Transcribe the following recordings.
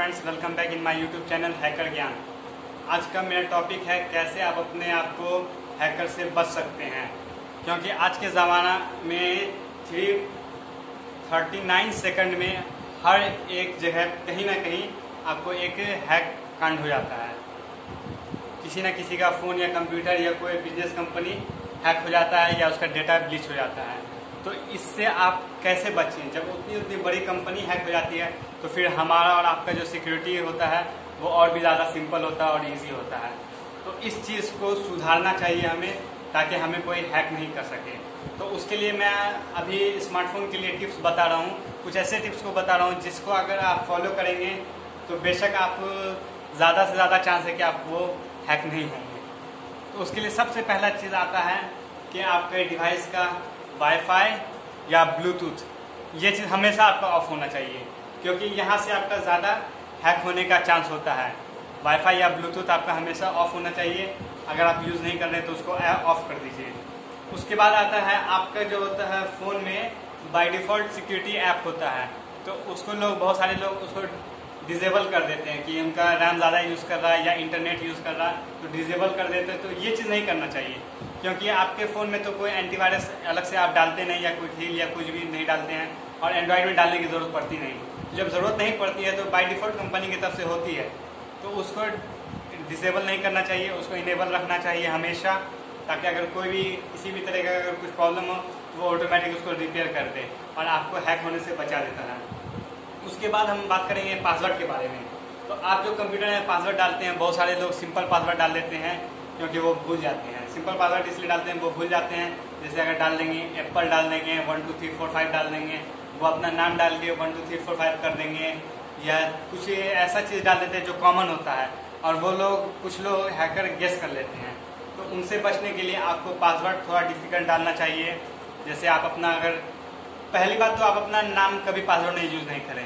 Friends, welcome back in my YouTube channel hacker Gyan. आज का मेरा टॉपिक है कैसे आप अपने आप को हैकर से बच सकते हैं, क्योंकि आज के ज़माना में 39 सेकंड में हर एक जगह कहीं ना कहीं आपको एक हैक कांड हो जाता है। किसी न किसी का फ़ोन या कंप्यूटर या कोई बिजनेस कंपनी हैक हो जाता है या उसका डेटा ब्लीच हो जाता है। तो इससे आप कैसे बचें? जब उतनी बड़ी कंपनी हैक हो जाती है तो फिर हमारा और आपका जो सिक्योरिटी होता है वो और भी ज़्यादा सिंपल होता है और इजी होता है। तो इस चीज़ को सुधारना चाहिए हमें, ताकि हमें कोई हैक नहीं कर सके। तो उसके लिए मैं अभी स्मार्टफोन के लिए टिप्स बता रहा हूँ, कुछ ऐसे टिप्स को बता रहा हूँ जिसको अगर आप फॉलो करेंगे तो बेशक आप ज़्यादा से ज़्यादा चांस है कि आप वो हैक नहीं होंगे। तो उसके लिए सबसे पहला चीज़ आता है कि आपके डिवाइस का वाईफाई या ब्लूटूथ, ये चीज़ हमेशा आपका ऑफ होना चाहिए, क्योंकि यहाँ से आपका ज़्यादा हैक होने का चांस होता है। वाईफाई या ब्लूटूथ आपका हमेशा ऑफ होना चाहिए। अगर आप यूज़ नहीं कर रहे तो उसको ऑफ कर दीजिए। उसके बाद आता है आपका जो होता है फ़ोन में बाय डिफ़ॉल्ट सिक्योरिटी ऐप होता है, तो उसको बहुत सारे लोग उसको डिजेबल कर देते हैं कि उनका रैम ज़्यादा यूज़ कर रहा है या इंटरनेट यूज़ कर रहा है तो डिजेबल कर देते हैं। तो ये चीज़ नहीं करना चाहिए, क्योंकि आपके फ़ोन में तो कोई एंटीवायरस अलग से आप डालते नहीं या कोई हील या कुछ भी नहीं डालते हैं, और एंड्रॉयड में डालने की ज़रूरत पड़ती नहीं। जब ज़रूरत नहीं पड़ती है तो बाय डिफ़ॉल्ट कंपनी की तरफ से होती है, तो उसको डिसेबल नहीं करना चाहिए, उसको इनेबल रखना चाहिए हमेशा, ताकि अगर कोई भी किसी भी तरह का अगर कुछ प्रॉब्लम हो वो ऑटोमेटिक उसको रिपेयर कर दे और आपको हैक होने से बचा देता है। उसके बाद हम बात करेंगे पासवर्ड के बारे में। तो आप जो कंप्यूटर में पासवर्ड डालते हैं, बहुत सारे लोग सिंपल पासवर्ड डाल देते हैं क्योंकि वो भूल जाते हैं। सिंपल पासवर्ड इसलिए डालते हैं, वो भूल जाते हैं। जैसे अगर डाल देंगे एप्पल डाल देंगे 1 2 3 4 5 डाल देंगे, वो अपना नाम डाल के 1 2 3 4 5 कर देंगे, या कुछ ऐसा चीज़ डाल देते हैं जो कॉमन होता है, और वो लोग कुछ लोग हैकर गेस कर लेते हैं। तो उनसे बचने के लिए आपको पासवर्ड थोड़ा डिफिकल्ट डालना चाहिए। जैसे आप अपना अगर पहली बात तो आप अपना नाम कभी पासवर्ड में यूज़ नहीं करें,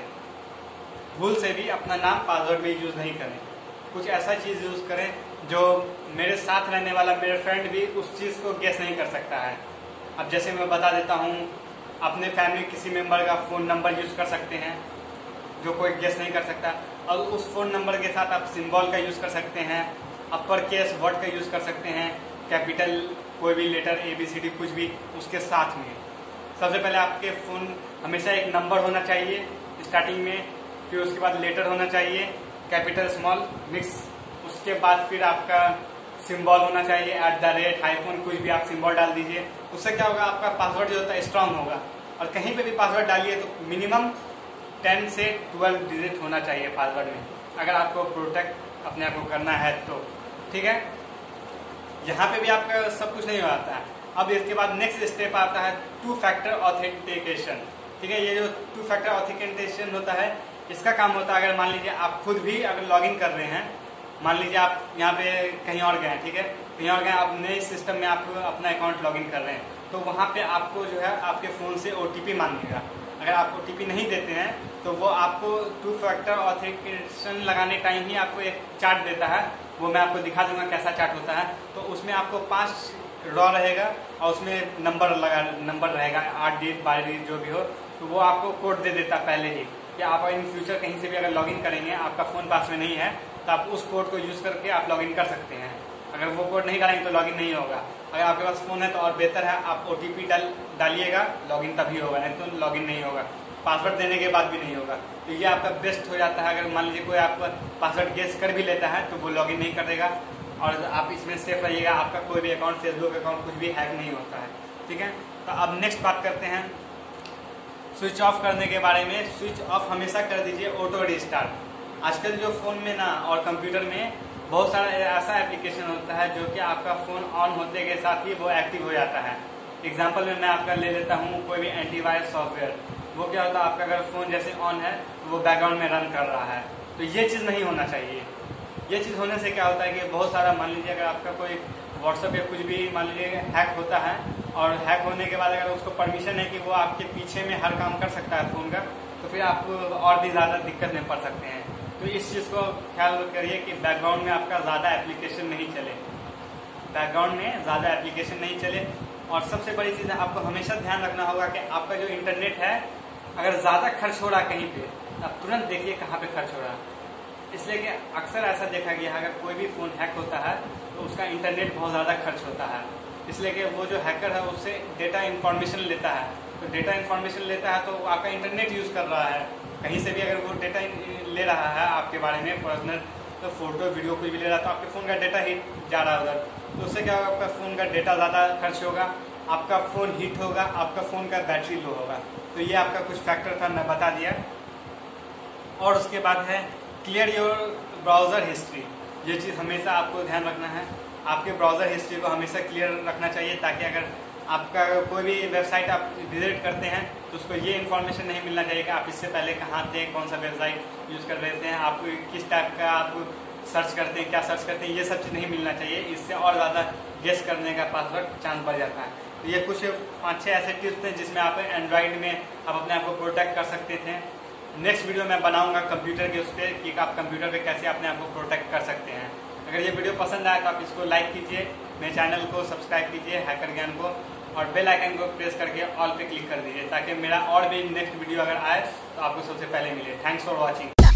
भूल से भी अपना नाम पासवर्ड में यूज़ नहीं करें। कुछ ऐसा चीज़ यूज़ करें जो मेरे साथ रहने वाला मेरा फ्रेंड भी उस चीज़ को गेस नहीं कर सकता है। अब जैसे मैं बता देता हूँ, अपने फैमिली किसी मेंबर का फ़ोन नंबर यूज़ कर सकते हैं जो कोई गेस नहीं कर सकता, और उस फ़ोन नंबर के साथ आप सिंबल का यूज़ कर सकते हैं, अपर केस वर्ड का यूज़ कर सकते हैं, कैपिटल कोई भी लेटर ABCD कुछ भी उसके साथ में। सबसे पहले आपके फ़ोन हमेशा एक नंबर होना चाहिए स्टार्टिंग में, फिर उसके बाद लेटर होना चाहिए कैपिटल स्मॉल मिक्स, उसके बाद फिर आपका सिंबल होना चाहिए @ कुछ भी आप सिंबल डाल दीजिए। उससे क्या होगा, आपका पासवर्ड जो होता है स्ट्रांग होगा। और कहीं पे भी पासवर्ड डालिए तो मिनिमम 10 से 12 डिजिट होना चाहिए पासवर्ड में, अगर आपको प्रोटेक्ट अपने आप को करना है तो। ठीक है, यहाँ पे भी आपका सब कुछ नहीं होता है। अब इसके बाद नेक्स्ट स्टेप आता है 2 फैक्टर ऑथेंटिकेशन। ठीक है, ये जो 2 फैक्टर ऑथेंटिकेशन होता है, इसका काम होता है अगर मान लीजिए आप खुद भी अगर लॉगिन कर रहे हैं, मान लीजिए आप यहाँ पे कहीं और गए हैं, ठीक है, कहीं और गए, आप नए सिस्टम में आप अपना अकाउंट लॉगिन कर रहे हैं, तो वहाँ पे आपको जो है आपके फ़ोन से OTP मांगेगा। अगर आप OTP नहीं देते हैं तो वो आपको 2 फैक्टर ऑथेंटिकेशन लगाने टाइम ही आपको एक चार्ट देता है, वो मैं आपको दिखा दूंगा कैसा चार्ट होता है। तो उसमें आपको 5 रॉ रहेगा और उसमें नंबर रहेगा 8 डिजिट 12 डिजिट जो भी हो, तो वो आपको कोड दे देता पहले ही कि आप इन फ्यूचर कहीं से भी अगर लॉगिन करेंगे, आपका फ़ोन पास में नहीं है तो आप उस कोड को यूज़ करके आप लॉगिन कर सकते हैं। अगर वो कोड नहीं डालेंगे तो लॉगिन नहीं होगा। अगर आपके पास फ़ोन है तो और बेहतर है, आप OTP डालिएगा, लॉगिन तभी होगा, नहीं तो लॉगिन नहीं होगा, पासवर्ड देने के बाद भी नहीं होगा। तो ये आपका बेस्ट हो जाता है। अगर मान लीजिए कोई आप पासवर्ड गेस कर भी लेता है तो वो लॉगिन नहीं कर देगा, और आप इसमें सेफ रहिएगा, आपका कोई भी अकाउंट, फेसबुक अकाउंट कुछ भी हैक नहीं होता है। ठीक है, तो अब नेक्स्ट बात करते हैं स्विच ऑफ करने के बारे में। स्विच ऑफ हमेशा कर दीजिए ऑटो रिस्टार्ट। आजकल जो फ़ोन में ना और कंप्यूटर में बहुत सारा ऐसा एप्लीकेशन होता है जो कि आपका फ़ोन ऑन होते के साथ ही वो एक्टिव हो जाता है। एग्जांपल में मैं आपका ले लेता हूँ कोई भी एंटीवायरस सॉफ्टवेयर, वो क्या होता है, आपका अगर फ़ोन जैसे ऑन है तो वो बैकग्राउंड में रन कर रहा है। तो ये चीज़ नहीं होना चाहिए। ये चीज़ होने से क्या होता है कि बहुत सारा, मान लीजिए अगर आपका कोई व्हाट्सएप या कुछ भी मान लीजिए हैक होता है, और हैक होने के बाद अगर उसको परमिशन है कि वो आपके पीछे में हर काम कर सकता है फ़ोन का, तो फिर आपको और भी ज़्यादा दिक्कत में पड़ सकते हैं। तो इस चीज़ को ख्याल करिए कि बैकग्राउंड में आपका ज़्यादा एप्लीकेशन नहीं चले, बैकग्राउंड में ज़्यादा एप्लीकेशन नहीं चले। और सबसे बड़ी चीज़ है, आपको हमेशा ध्यान रखना होगा कि आपका जो इंटरनेट है अगर ज़्यादा खर्च हो रहा है कहीं पे, आप तुरंत देखिए कहाँ पे खर्च हो रहा है। इसलिए कि अक्सर ऐसा देखा गया है, अगर कोई भी फ़ोन हैक होता है तो उसका इंटरनेट बहुत ज़्यादा खर्च होता है। इसलिए कि वो जो हैकर है उससे डेटा इन्फॉर्मेशन लेता है, तो डेटा इन्फॉर्मेशन लेता है तो आपका इंटरनेट यूज़ कर रहा है। कहीं से भी अगर वो डेटा ले रहा है आपके बारे में पर्सनल, तो फोटो वीडियो कुछ भी ले रहा है तो आपके फ़ोन का डेटा ही जा रहा है उधर, तो उससे क्या होगा, आपका फ़ोन का डेटा ज़्यादा खर्च होगा, आपका फ़ोन हीट होगा, आपका फ़ोन का बैटरी लो होगा। तो ये आपका कुछ फैक्टर था, मैं बता दिया। और उसके बाद है क्लियर योर ब्राउज़र हिस्ट्री। ये चीज़ हमेशा आपको ध्यान रखना है, आपके ब्राउज़र हिस्ट्री को हमेशा क्लियर रखना चाहिए, ताकि अगर आपका कोई भी वेबसाइट आप विजिट करते हैं तो उसको ये इन्फॉर्मेशन नहीं मिलना चाहिए कि आप इससे पहले कहाँ थे, कौन सा वेबसाइट यूज़ कर रहे थे, आप किस टाइप का आप सर्च करते हैं, क्या सर्च करते हैं, ये सब चीज़ नहीं मिलना चाहिए। इससे और ज़्यादा गेस करने का पासवर्ड चांस बढ़ जाता है। तो ये कुछ 5-6 ऐसे टिप्स थे जिसमें आप एंड्रॉइड में आप अपने आप को प्रोटेक्ट कर सकते थे। नेक्स्ट वीडियो मैं बनाऊंगा कंप्यूटर के उस पर कि आप कंप्यूटर पे कैसे अपने आप को प्रोटेक्ट कर सकते हैं। अगर ये वीडियो पसंद आए तो आप इसको लाइक कीजिए, मेरे चैनल को सब्सक्राइब कीजिए हैकर ज्ञान को, और बेल आइकन को प्रेस करके ऑल पे क्लिक कर दीजिए, ताकि मेरा और भी नेक्स्ट वीडियो अगर आए तो आपको सबसे पहले मिले। Thanks for watching.